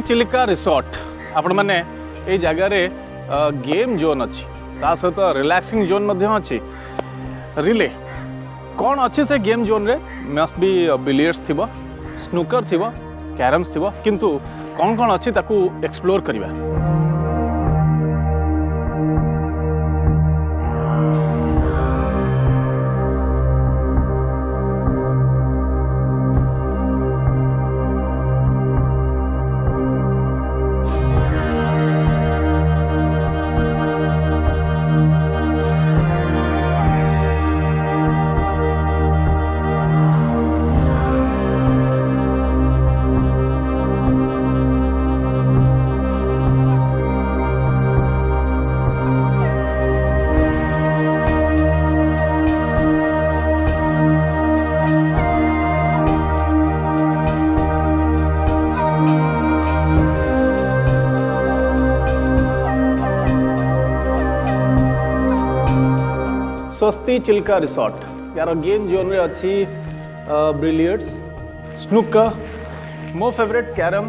स्वस्ति चिलिका रिसोर्ट आपण मैंने ये जगार गेम जोन अच्छी ता सहित रिलैक्सिंग जोन अच्छी रिले कौन अच्छे से गेम जोन रे मस्ट बी बिलियर्ड्स थी स्नूकर थी कैरम्स थी किंतु कौन कौन अच्छी ताकू एक्सप्लोर करवा। स्वस्ति चिलिका रिसोर्ट यार गेम जोन रे अच्छी बिलियर्ड्स स्नूकर मो favourite carrom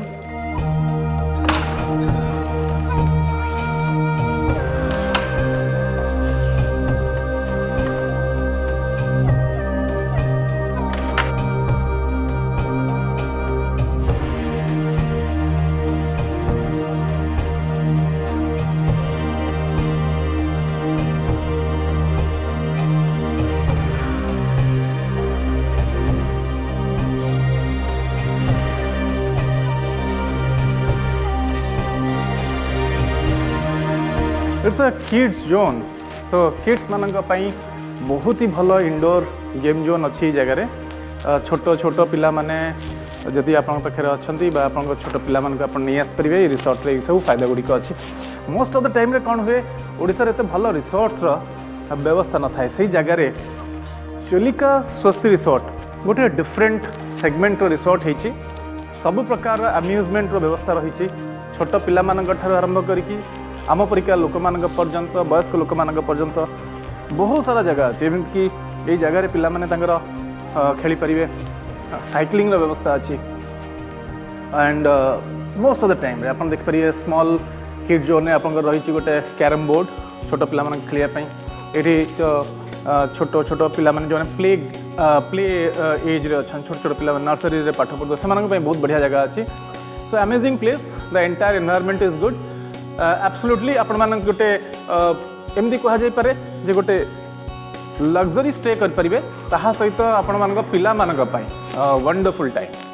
it's a kids zone so kids मानक पई बहुत ही भल इंडोर गेम जोन अच्छी जगह छोट छोट पिला माने जदि आपन पाखे अच्छी आप छोट पिला मानक आप नहीं आसपारे रिसोर्ट रे सब फायदा गुड़िक अच्छी मोस्ट ऑफ द टाइम रे कौन हुए ओडिशा रे एते भल रिसोर्ट्स व्यवस्था न थाए से जगह चिलिका स्वस्ति रिसोर्ट गोटे डिफरेंट सेगमेंट रिसोर्ट होती सब प्रकार अम्यूजमेंट व्यवस्था रही छोट पिला मानक ठार आरंभ करी आम परिका लोक मान पर्यंत वयस्क लोक मान पर्यंत बहुत सारा जगह अच्छे कि ये जगह पिला माने खेली पारे साइक्लिंग व्यवस्था अच्छी and most of the time आप देखिए स्मॉल किड जोन आप रही गोटे कैरम बोर्ड छोट पिला खेलने ये छोट छोट पिला जो प्ले प्ले एज रे अच्छा छोट छोट पिला नर्सरी पाठ पढ़ते से बहुत बढ़िया जगह अच्छी so amazing place the entire environment is good absolutely आपण मान गोटे एमती कह जाई पारे जे गोटे लग्जरी स्टे कर परिबे ताहा सहित आपण मान पिला मान वंडरफुल टाइम।